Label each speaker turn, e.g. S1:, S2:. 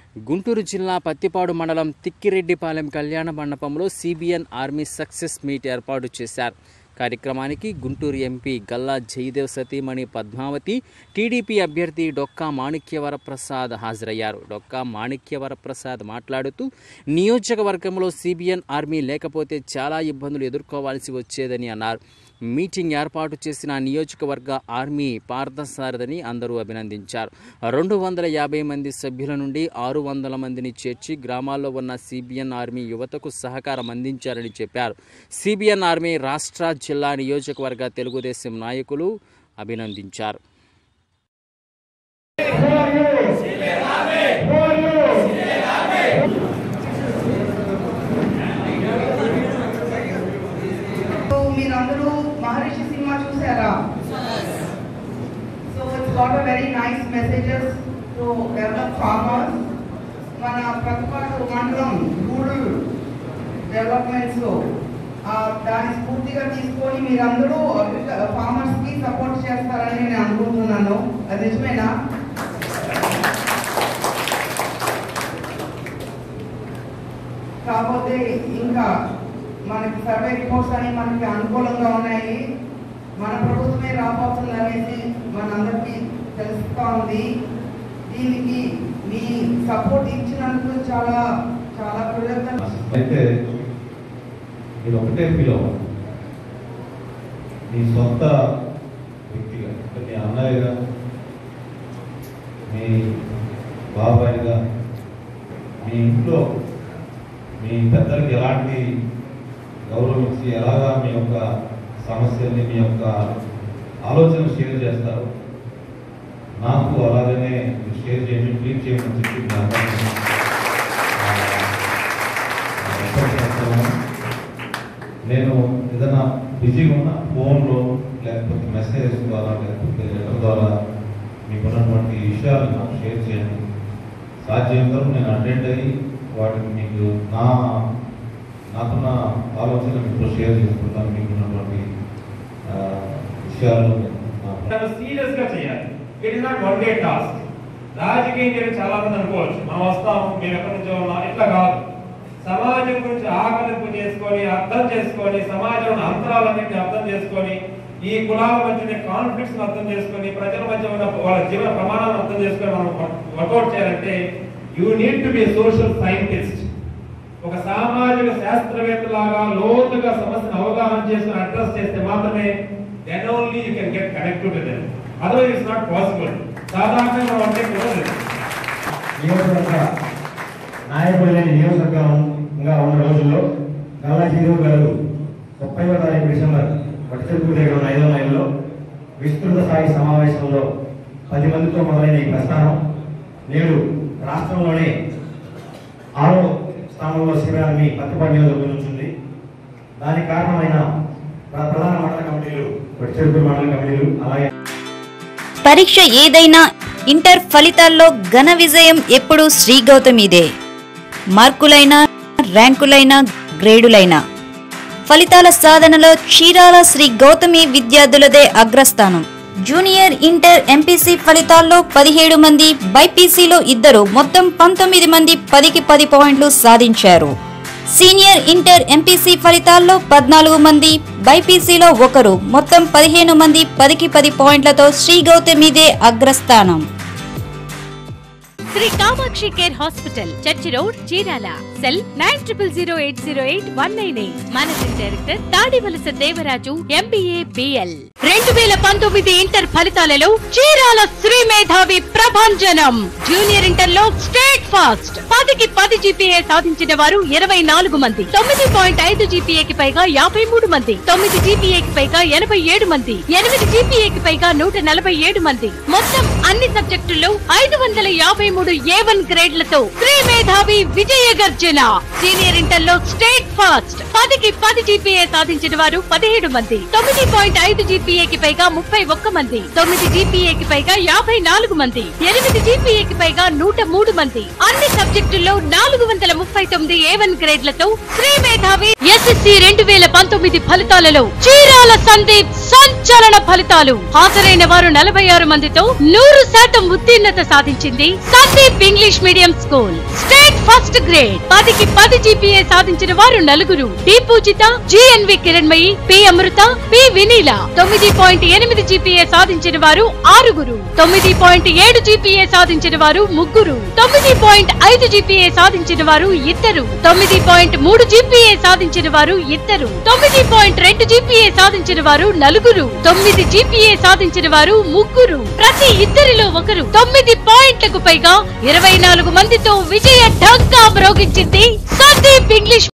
S1: గుంటూరు జిల్లా పత్తిపాడు మండలం తిక్కిరెడ్డిపాలెం కళ్యాణ మండపంలో సిబిఎన్ ఆర్మీ సక్సెస్ మీట్ ఏర్పాటు చేశారు. కార్యక్రమానికి గుంటూరు ఎంపీ గల్లా జయదేవ్ సతీమణి పద్మావతి, టీడీపీ అభ్యర్థి డొక్కా మాణిక్యవరప్రసాద్ హాజరయ్యారు. డొక్కా మాణిక్యవరప్రసాద్ మాట్లాడుతూ నియోజకవర్గంలో సిబిఎన్ ఆర్మీ లేకపోతే చాలా ఇబ్బందులు ఎదుర్కోవాల్సి వచ్చేదని అన్నారు. మీటింగ్ ఏర్పాటు చేసిన నియోజకవర్గ ఆర్మీ పార్థసారథిని అందరూ అభినందించారు. 250 మంది సభ్యుల నుండి 600 మందిని చేర్చి గ్రామాల్లో ఉన్న సిబిఎన్ ఆర్మీ యువతకు సహకారం అందించారని చెప్పారు. సిబిఎన్ ఆర్మీ రాష్ట్ర, జిల్లా, నియోజకవర్గ తెలుగుదేశం నాయకులు అభినందించారు.
S2: మీరందరూ మహర్షి సినిమా చూసారా? So it's got a very nice messages to develop farmers. మన పత్తిపాడు మండలం రూరల్ డెవలప్మెంట్స్ లో దాన్ని స్ఫూర్తిగా తీసుకొని మీరందరూ ఫార్మర్స్ కి సపోర్ట్ చేస్తారని నేను అనుకుంటున్నాను. అది నిజమేనా? కాకపోతే ఇంకా మనకి సర్వే రిపోర్ట్స్ అని మనకి అనుకూలంగా ఉన్నాయి. మన ప్రభుత్వమే రాబోతుంది అనేది మనందరికీ తెలుస్తూ ఉంది. దీనికి మీ సపోర్ట్ ఇచ్చినందుకు చాలా చాలా కృతజ్ఞతలు.
S3: అయితే మీరు ఒకటే ఫీల్ అవ్వాలి, మీ సొంత వ్యక్తిగా, మీ అన్నయ్యగా, మీ బాబాయిగా, మీ ఇంట్లో మీ పెద్దలకి ఎలాంటి గౌరవం ఇచ్చి ఎలాగా మీ యొక్క సమస్యల్ని, మీ యొక్క ఆలోచనలు షేర్ చేస్తారు, నాకు అలాగనే షేర్ చేయండి, ట్రీట్ చేయమని చెప్పి నేను ఏదైనా బిజీగా ఉన్న ఫోన్లో లేకపోతే మెసేజెస్ ద్వారా లేకపోతే లెటర్ ద్వారా మీకు ఉన్నటువంటి విషయాలు నాకు షేర్ చేయండి. సాధ్యంతో నేను అటెండ్ అయ్యి వాటిని మీకు నాకున్న ఆలోచన మీకు షేర్ చేసుకుంటాను. మీకు ఉన్నటువంటి విషయాలు
S4: సీరియస్గా చేయాలి. It is not one day task. రాజకీయం చేయడం చాలా మంది అనుకోవచ్చు, మనం వస్తాం, మేము ఎక్కడి నుంచో ఉన్నాం, ఇట్లా కాదు. సమాజం గురించి ఆకలింపు చేసుకొని, అర్థం చేసుకొని, సమాజంలో అంతరాలన్నింటినీ అర్థం చేసుకొని, ఈ కులాల మధ్య కాన్ఫ్లిక్ట్స్ అర్థం చేసుకొని, ప్రజల మధ్య ఉన్న వాళ్ళ జీవన ప్రమాణాలను అర్థం చేసుకొని మనం వర్కౌట్ చేయాలంటే you need to be social scientist. ఒక సామాజిక శాస్త్రవేత్త లాగా లోతుగా సమస్యను అవగాహన చేసుకుని అడ్రస్ చేస్తే మాత్రమే then only you can get connected to them. Otherwise it's not possible. సాధారణంగా మనం అంటే కుదరదు.
S5: నియోజకవర్గ నాయకులు లేని నియోజకవర్గంగా ఉన్న రోజుల్లో గల్లా జయదేవ్ గారు 30వ తారీఖు డిసెంబర్ వట్టిచెరుకు దగ్గర ఉన్న 5వ మైల్లో విస్తృత స్థాయి సమావేశంలో 10 మందితో మొదలైన ఈ ప్రస్థానం నేడు రాష్ట్రంలోనే 6వ స్థానంలో శిబిరాన్ని పత్తిపాడు నియోజకవర్గం నుంచింది. దానికి కారణమైన ప్రధాన మండల కమిటీలు, వట్టిచెరుకు మండల కమిటీలు, అలాగే
S6: పరీక్ష ఏదైనా ఇంటర్ ఫలితాల్లో ఘన విజయం ఎప్పుడూ శ్రీ గౌతమిదే. మార్కులైనా, ర్యాంకులైనా, గ్రేడులైనా ఫలితాల సాధనలో చీరాల శ్రీ గౌతమి విద్యార్థులదే అగ్రస్థానం. జూనియర్ ఇంటర్ ఎంపీసీ ఫలితాల్లో 17 మంది, బైపీసీలో 2, మొత్తం 19 మంది 10కి 10 పాయింట్లు సాధించారు. సీనియర్ ఇంటర్ ఎంపీసీ ఫలితాల్లో 14 మంది, బైపీసీలో 1, మొత్తం 15 మంది 10కి 10 పాయింట్లతో శ్రీ గౌతమిదే అగ్రస్థానం.
S7: Sri Kamakshi care hospital, church road, Chirala. Cell 9008088198. Managing director Tadivalasa Devaraju, MBA, BL. 2019 inter ఫలితాలలో చీరాల శ్రీ మేధావి ప్రభంజనం. జూనియర్ ఇంటర్ లో స్టేట్ ఫాస్ట్ 10కి 10 జీపీఏ సాధించిన వారు 24 మంది, 9.5 జీపీఏకి పైగా 53 మంది, 9 జీపీఏకి పైగా 87 మంది, 8 జీపీఏకి పైగా 147 మంది. మొత్తం అన్ని సబ్జెక్టుల్లో 553 A1 గ్రేడ్లతో శ్రీ మేధావి విజయ గర్జన. సీనియర్ ఇంటర్ లో స్టేట్ ఫాస్ట్ 10కి 10 జీపీఏ సాధించిన వారు 17 మంది, 9.5 జీపీఏ జీపీఏకి పైగా 31 మంది, 9 జీపీఏకి పైగా 54 మంది, 8 జీపీఏకి పైగా 103 మంది, అన్ని సబ్జెక్టుల్లో 439 A1 గ్రేడ్లతో శ్రీ మేధావి ఎస్ఎస్సి 2019 ఫలితాలలో చీరాల సందీప్ సంచలన ఫలితాలు. హాజరైన వారు 46 మందితో 100% ఉత్తీర్ణత సాధించింది Sandeep English medium school. State first grade 10కి 10 జీపీఏ సాధించిన వారు 4, D Poojitha, GNV Kiranmayi, P Amrutha, P Vineela. 9.8 GPA సాధించిన వారు 6, 9.7 జీపీఏ సాధించిన వారు 3, 9.5 జీపీఏ సాధించిన వారు 2, 9.3 జీపీఏ సాధించిన వారు 2, 9.2 జీపీఏ సాధించిన వారు 4, 9 జీపీఏ సాధించిన వారు 3. ప్రతి ఇద్దరిలో ఒకరు 9 పాయింట్లకు పైగా 24 మందితో విజయ ఢంకా మ్రోగించింది సందీప్ ఇంగ్లీష్